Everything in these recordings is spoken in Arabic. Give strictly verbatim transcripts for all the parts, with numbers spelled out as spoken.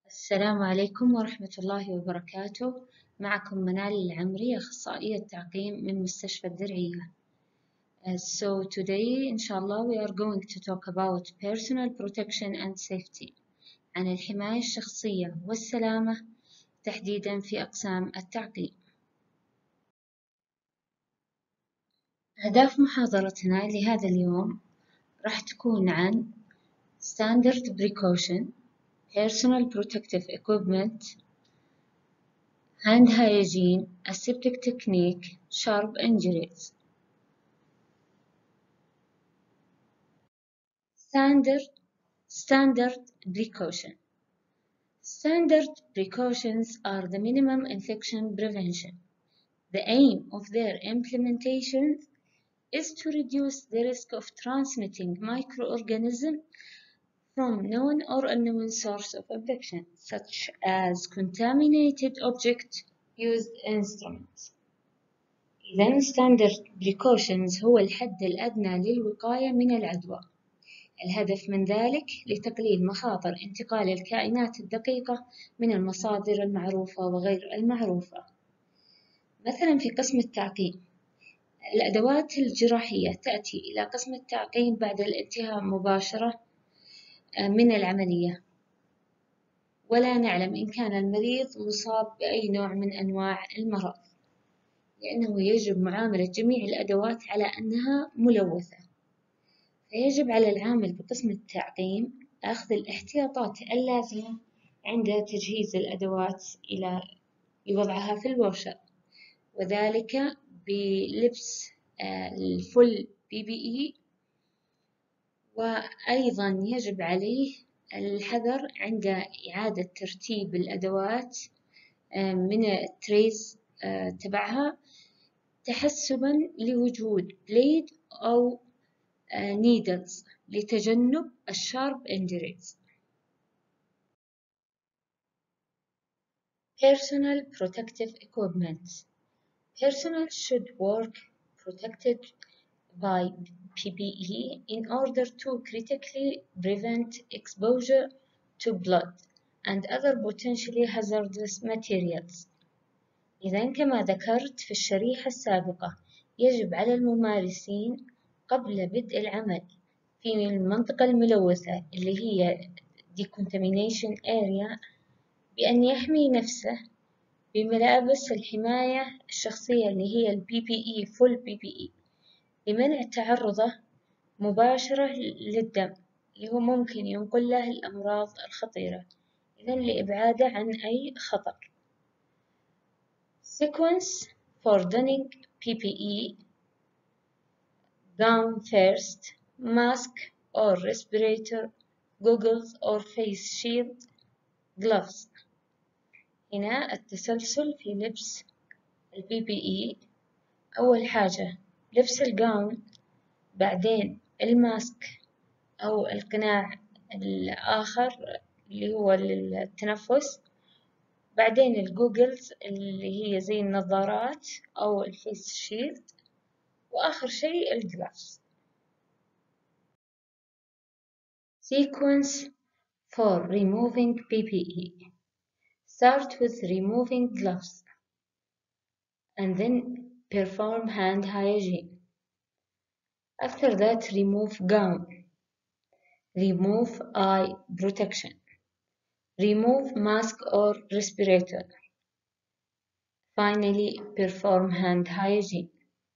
السلام عليكم ورحمة الله وبركاته. معكم منال العمري، أخصائية تعقيم من مستشفى الدرعية. Uh, so today إن شاء الله we are going to talk about personal protection and safety، عن الحماية الشخصية والسلامة تحديدا في أقسام التعقيم. أهداف محاضرتنا لهذا اليوم راح تكون عن standard precaution, personal protective equipment, hand hygiene, aseptic technique, sharp injuries. Standard standard precaution. Standard precautions are the minimum infection prevention. The aim of their implementation is to reduce the risk of transmitting microorganisms from known or unknown source of infection, such as contaminated objects, used instruments. إذن standard precautions هو الحد الأدنى للوقاية من العدوى. الهدف من ذلك لتقليل مخاطر انتقال الكائنات الدقيقة من المصادر المعروفة وغير المعروفة. مثلا في قسم التعقيم، الأدوات الجراحية تأتي إلى قسم التعقيم بعد الانتهاء مباشرة من العملية، ولا نعلم إن كان المريض مصاب بأي نوع من أنواع المرض، لأنه يجب معاملة جميع الأدوات على أنها ملوثة. فيجب على العامل بقسم التعقيم أخذ الاحتياطات اللازمة عند تجهيز الأدوات إلى وضعها في الورشة، وذلك بلبس الفول بي بي إي، وأيضا يجب عليه الحذر عند إعادة ترتيب الأدوات من التريز تبعها تحسبا لوجود بليد أو needles لتجنب الشارب injuries. Personal protective equipment. Personnel should work protected by P P E in order to critically prevent exposure to blood and other potentially hazardous materials. إذن كما ذكرت في الشريحة السابقة، يجب على الممارسين قبل بدء العمل في المنطقة الملوثة اللي هي decontamination area بأن يحمي نفسه بملابس الحماية الشخصية اللي هي ال بي بي إي full بي بي إي لمنع تعرضه مباشرة للدم اللي هو ممكن ينقل له الأمراض الخطيرة، إذن لإبعاده عن أي خطر. Sequence for donning P P E: gown first, mask or respirator, goggles or face shield, gloves. هنا التسلسل في لبس ال بي بي إي، أول حاجة لبس الجاون، بعدين الماسك أو القناع الآخر اللي هو للتنفس، بعدين الجوجلز اللي هي زي النظارات أو الفيس شيلد، وآخر شيء الجلافز. Sequence for removing P P E. Start with removing gloves and then perform hand hygiene. After that, remove gown, remove eye protection, remove mask or respirator. Finally, perform hand hygiene.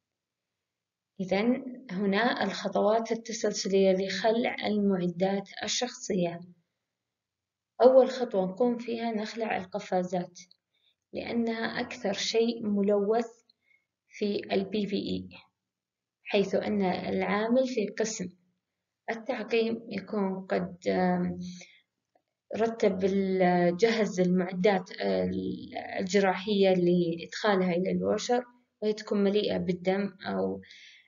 إذن هنا الخطوات التسلسلية لخلع المعدات الشخصية. أول خطوة نقوم فيها نخلع القفازات، لأنها أكثر شيء ملوث في ال بي بي إي، حيث أن العامل في قسم التعقيم يكون قد رتب جهز المعدات الجراحية لإدخالها إلى الوشر، وهي تكون مليئة بالدم أو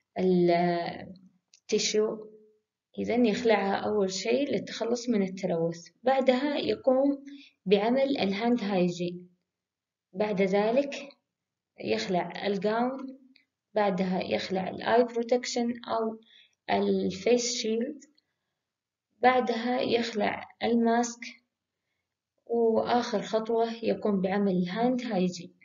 التيشو. إذن يخلعها أول شيء للتخلص من التلوث، بعدها يقوم بعمل الهاند هايجين، بعد ذلك يخلع الجاون، بعدها يخلع الآي بروتكشن أو الفيس شيلد، بعدها يخلع الماسك، وآخر خطوة يقوم بعمل الهاند هايجين.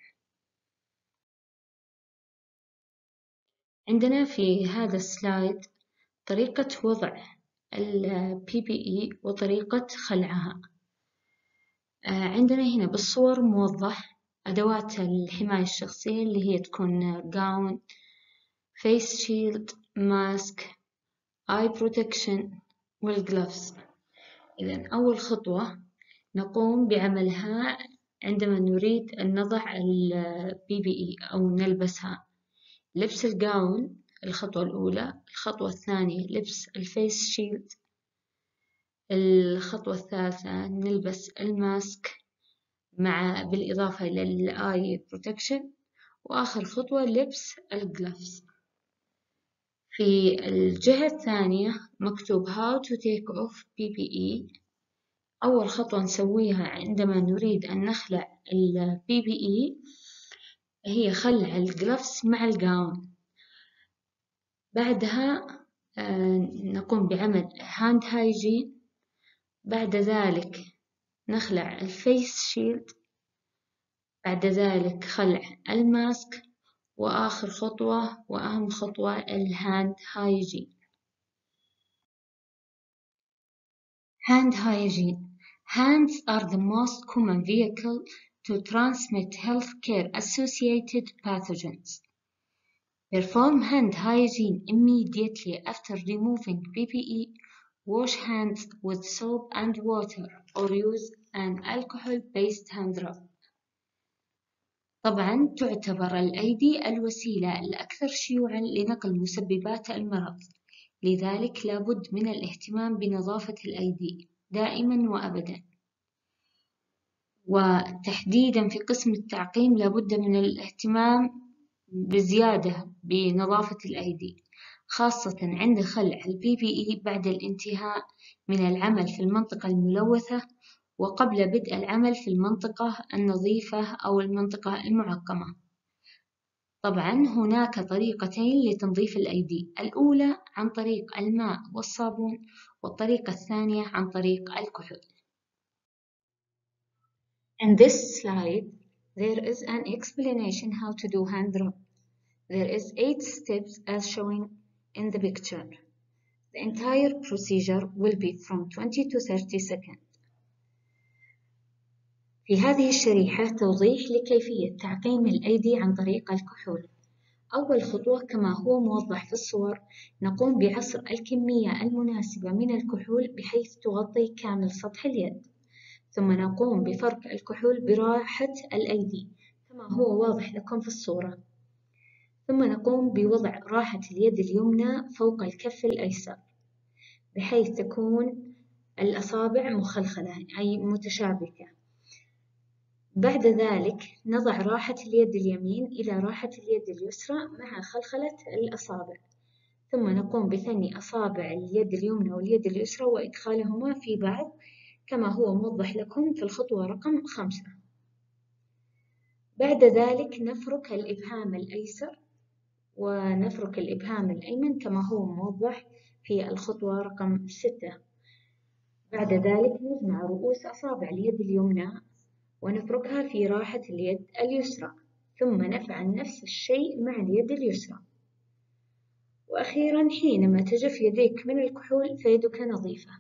عندنا في هذا السلايد طريقة وضع ال بي بي إي وطريقة خلعها. عندنا هنا بالصور موضح أدوات الحماية الشخصية اللي هي تكون جاون، فيس شيلد، ماسك، آي بروتكشن، والجلوفز. إذن أول خطوة نقوم بعملها عندما نريد أن نضع ال بي بي إي أو نلبسها. لبس الجاون الخطوة الأولى. الخطوة الثانية لبس الفيس شيلد. الخطوة الثالثة نلبس الماسك مع بالإضافة إلى الآي بروتكشن. وآخر خطوة لبس الجلوفز. في الجهة الثانية مكتوب how to take off بي بي إي. أول خطوة نسويها عندما نريد أن نخلع ال بي بي إي هي خلع الجلوفز مع الجاون. بعدها نقوم بعمل هاند هايجين. بعد ذلك نخلع الفيس شيلد. بعد ذلك خلع الماسك. وآخر خطوة وأهم خطوة الهاند هايجين. Hand hygiene. Hands are the most common vehicle to transmit healthcare associated pathogens. Perform hand hygiene immediately after removing P P E. Wash hands with soap and water or use an alcohol-based hand rub. طبعا تعتبر الأيدي الوسيلة الأكثر شيوعا لنقل مسببات المرض، لذلك لابد من الاهتمام بنظافة الأيدي دائما وأبدا. وتحديدا في قسم التعقيم لابد من الاهتمام بزيادة بنظافة الأيدي، خاصة عند خلع البي بي إي بعد الانتهاء من العمل في المنطقة الملوثة وقبل بدء العمل في المنطقة النظيفة أو المنطقة المعقمة. طبعا هناك طريقتين لتنظيف الأيدي، الأولى عن طريق الماء والصابون، والطريقة الثانية عن طريق الكحول. In this slide, there is an explanation how to do hand rub. There is eight steps as shown in the picture. The entire procedure will be from twenty to thirty seconds. في هذه الشريحة توضيح لكيفية تعقيم الأيدي عن طريق الكحول. أول خطوة كما هو موضح في الصور، نقوم بعصر الكمية المناسبة من الكحول بحيث تغطي كامل سطح اليد، ثم نقوم بفرك الكحول براحة الأيدي كما هو واضح لكم في الصورة، ثم نقوم بوضع راحة اليد اليمنى فوق الكف الأيسر بحيث تكون الأصابع مخلخلة أي متشابكة. بعد ذلك نضع راحة اليد اليمين إلى راحة اليد اليسرى مع خلخلة الأصابع، ثم نقوم بثني أصابع اليد اليمنى واليد اليسرى وإدخالهما في بعض كما هو موضح لكم في الخطوة رقم خمسة. بعد ذلك نفرك الإبهام الأيسر ونفرك الإبهام الأيمن كما هو موضح في الخطوة رقم ستة. بعد ذلك نجمع رؤوس أصابع اليد اليمنى ونفركها في راحة اليد اليسرى، ثم نفعل نفس الشيء مع اليد اليسرى. وأخيرا حينما تجف يديك من الكحول فيدك نظيفة.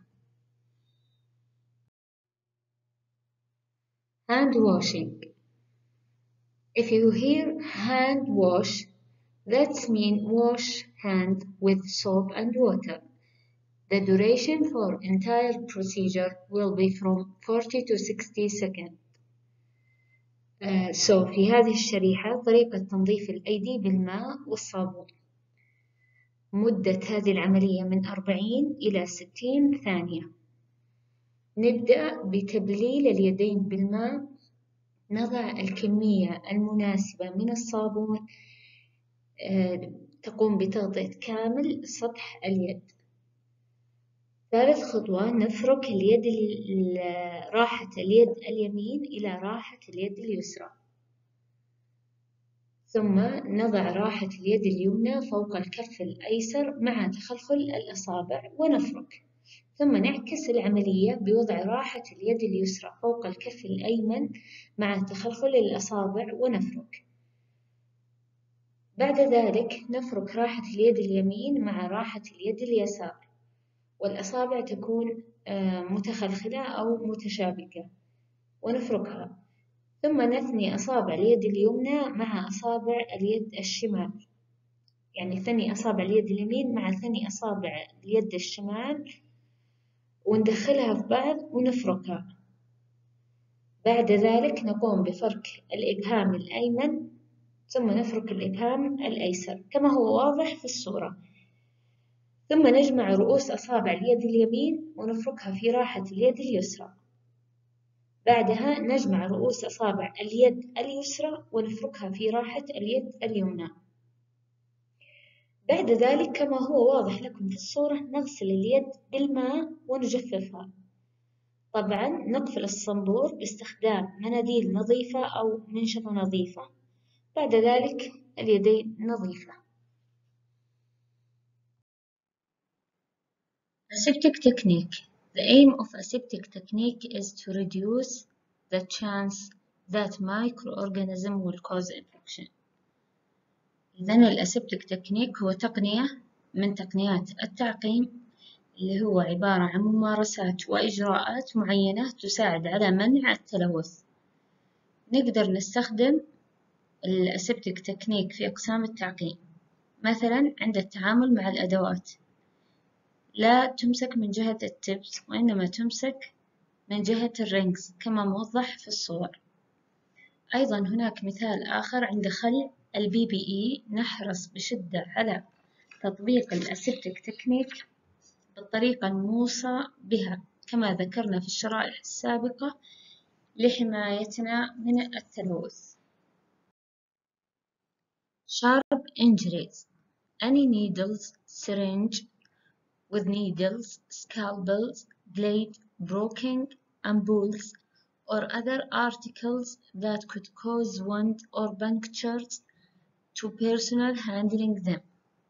Hand washing. If you hear hand wash, that's mean wash hand with soap and water. The duration for entire procedure will be from forty to sixty seconds. Uh, so في هذه الشريحة طريقة تنظيف الأيدي بالماء والصابون. مدة هذه العملية من أربعين إلى ستين ثانية. نبدأ بتبليل اليدين بالماء. نضع الكمية المناسبة من الصابون أه تقوم بتغطية كامل سطح اليد. ثالث خطوة نفرك اليد راحة اليد اليمين إلى راحة اليد اليسرى، ثم نضع راحة اليد اليمنى فوق الكف الأيسر مع تخلخل الأصابع ونفرك، ثم نعكس العملية بوضع راحة اليد اليسرى فوق الكف الأيمن مع تخلخل الأصابع ونفرك. بعد ذلك نفرك راحة اليد اليمين مع راحة اليد اليسار، والأصابع تكون متخلخلة أو متشابكة ونفركها، ثم نثني أصابع اليد اليمنى مع أصابع اليد الشمال، يعني ثني أصابع اليد اليمين مع ثني أصابع اليد الشمال وندخلها في بعض ونفركها. بعد ذلك نقوم بفرك الإبهام الأيمن ثم نفرك الإبهام الأيسر كما هو واضح في الصورة، ثم نجمع رؤوس أصابع اليد اليمين ونفركها في راحة اليد اليسرى. بعدها نجمع رؤوس أصابع اليد اليسرى ونفركها في راحة اليد اليمنى. بعد ذلك كما هو واضح لكم في الصورة نغسل اليد بالماء ونجففها. طبعا نقفل الصنبور باستخدام مناديل نظيفة أو منشطة نظيفة. بعد ذلك اليدين نظيفة. Aseptic technique. The aim of aseptic technique is to reduce the chance that microorganism will cause infection. إذن الأسبتك تكنيك هو تقنية من تقنيات التعقيم اللي هو عبارة عن ممارسات وإجراءات معينة تساعد على منع التلوث. نقدر نستخدم الأسبتك تكنيك في أقسام التعقيم، مثلا عند التعامل مع الأدوات لا تمسك من جهة التبس وإنما تمسك من جهة الرينجز كما موضح في الصور. أيضا هناك مثال آخر عند خلع البي بي إي، نحرص بشدة على تطبيق الأسبتك تكنيك بالطريقة الموصى بها كما ذكرنا في الشرائح السابقة لحمايتنا من التلوث. Sharp injuries. Any needles, syringe with needles, scalpels, blade, broken ampoules, or other articles that could cause wound or punctures to personnel handling them.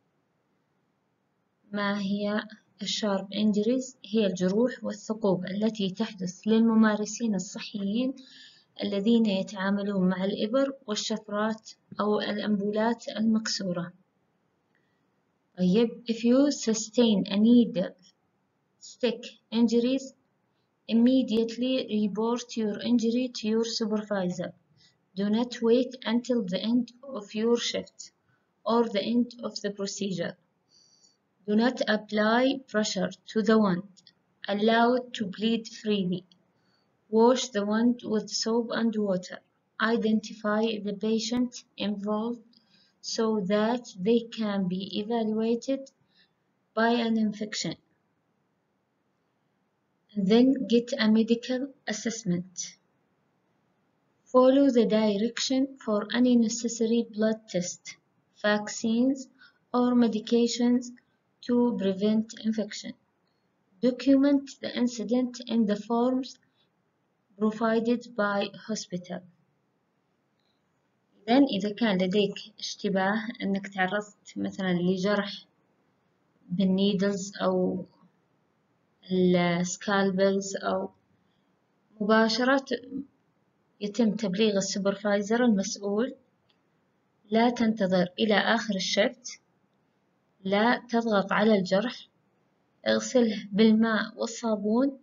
ما هي الشارب injuries؟ هي الجروح والثقوب التي تحدث للممارسين الصحيين الذين يتعاملون مع الإبر والشفرات أو الأنبولات المكسورة. طيب if you sustain a needle stick injuries, immediately report your injury to your supervisor. Do not wait until the end of your shift or the end of the procedure. Do not apply pressure to the wound. Allow it to bleed freely. Wash the wound with soap and water. Identify the patient involved so that they can be evaluated by an infection. Then get a medical assessment. Follow the direction for any necessary blood test, vaccines, or medications to prevent infection. Document the incident in the forms provided by hospital. إذن إذا كان لديك اشتباه أنك تعرضت مثلا لجرح بالنيدلز أو السكالبلز أو مباشرة يتم تبليغ السوبرفايزر المسؤول. لا تنتظر إلى آخر الشفت، لا تضغط على الجرح، اغسله بالماء والصابون.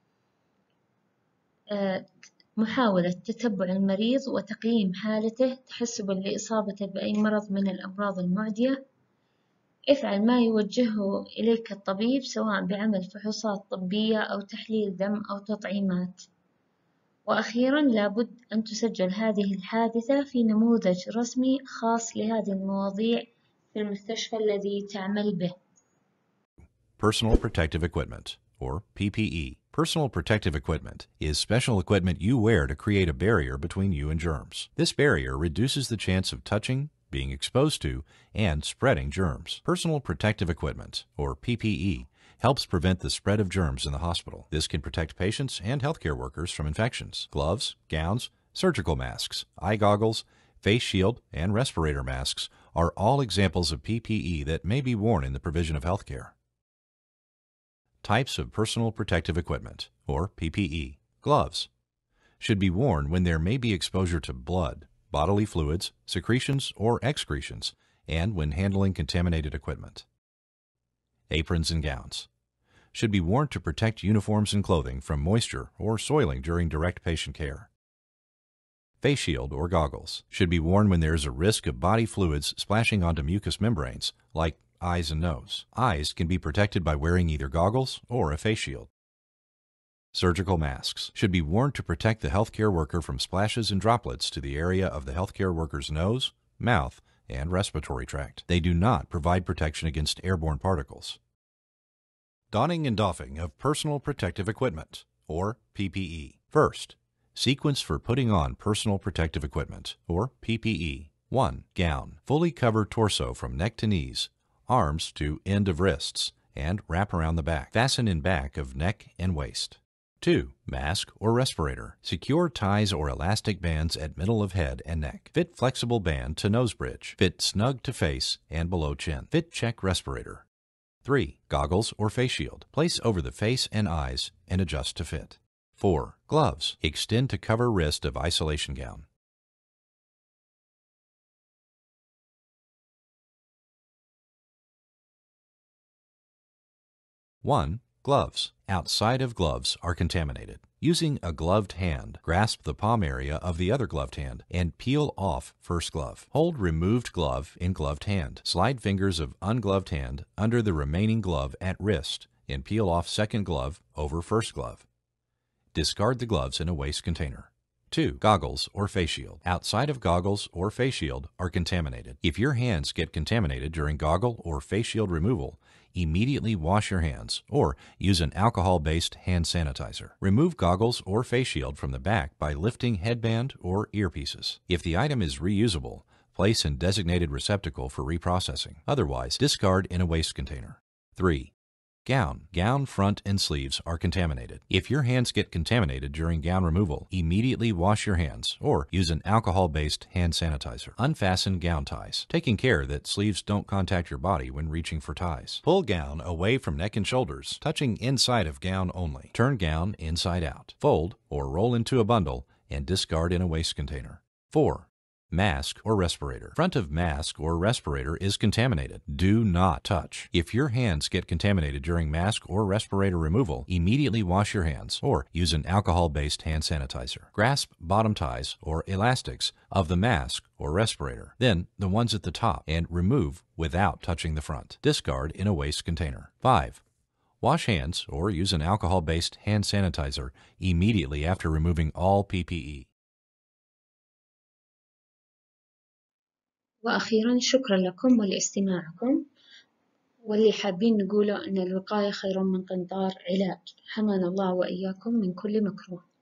محاولة تتبع المريض وتقييم حالته تحسبا لإصابته بأي مرض من الأمراض المعدية. افعل ما يوجهه إليك الطبيب سواء بعمل فحوصات طبية أو تحليل دم أو تطعيمات. وأخيرا لابد أن تسجل هذه الحادثة في نموذج رسمي خاص لهذه المواضيع في المستشفى الذي تعمل به. Personal protective equipment, or P P E. Personal protective equipment is special equipment you wear to create a barrier between you and germs. This barrier reduces the chance of touching, being exposed to, and spreading germs. Personal protective equipment, or P P E, helps prevent the spread of germs in the hospital. This can protect patients and healthcare workers from infections. Gloves, gowns, surgical masks, eye goggles, face shield, and respirator masks are all examples of P P E that may be worn in the provision of healthcare. Types of personal protective equipment, or P P E. Gloves should be worn when there may be exposure to blood, bodily fluids, secretions, or excretions, and when handling contaminated equipment. Aprons and gowns should be worn to protect uniforms and clothing from moisture or soiling during direct patient care. Face shield or goggles should be worn when there is a risk of body fluids splashing onto mucous membranes, like eyes and nose. Eyes can be protected by wearing either goggles or a face shield. Surgical masks should be worn to protect the healthcare worker from splashes and droplets to the area of the healthcare worker's nose, mouth, and respiratory tract. They do not provide protection against airborne particles. Donning and doffing of personal protective equipment, or P P E. First, sequence for putting on personal protective equipment, or P P E. one. Gown. Fully cover torso from neck to knees, arms to end of wrists, and wrap around the back. Fasten in back of neck and waist. two. Mask or respirator. Secure ties or elastic bands at middle of head and neck. Fit flexible band to nose bridge. Fit snug to face and below chin. Fit check respirator. three. Goggles or face shield. Place over the face and eyes and adjust to fit. four. Gloves. Extend to cover wrist of isolation gown. one. Gloves. Outside of gloves are contaminated. Using a gloved hand, grasp the palm area of the other gloved hand and peel off first glove. Hold removed glove in gloved hand. Slide fingers of ungloved hand under the remaining glove at wrist and peel off second glove over first glove. Discard the gloves in a waste container. two. Goggles or face shield. Outside of goggles or face shield are contaminated. If your hands get contaminated during goggle or face shield removal, immediately wash your hands or use an alcohol-based hand sanitizer. Remove goggles or face shield from the back by lifting headband or earpieces. If the item is reusable, place in designated receptacle for reprocessing. Otherwise, discard in a waste container. three. Gown. Gown front and sleeves are contaminated. If your hands get contaminated during gown removal, immediately wash your hands or use an alcohol-based hand sanitizer. Unfasten gown ties, taking care that sleeves don't contact your body when reaching for ties. Pull gown away from neck and shoulders, touching inside of gown only. Turn gown inside out. Fold or roll into a bundle and discard in a waste container. four. Mask or respirator. Front of mask or respirator is contaminated. Do not touch. If your hands get contaminated during mask or respirator removal, immediately wash your hands or use an alcohol-based hand sanitizer. Grasp bottom ties or elastics of the mask or respirator, then the ones at the top, and remove without touching the front. Discard in a waste container. five. Wash hands or use an alcohol-based hand sanitizer immediately after removing all P P E. وأخيرا شكرا لكم ولاستماعكم، واللي حابين نقوله أن الوقاية خير من قنطار علاج. حمانا الله وإياكم من كل مكروه.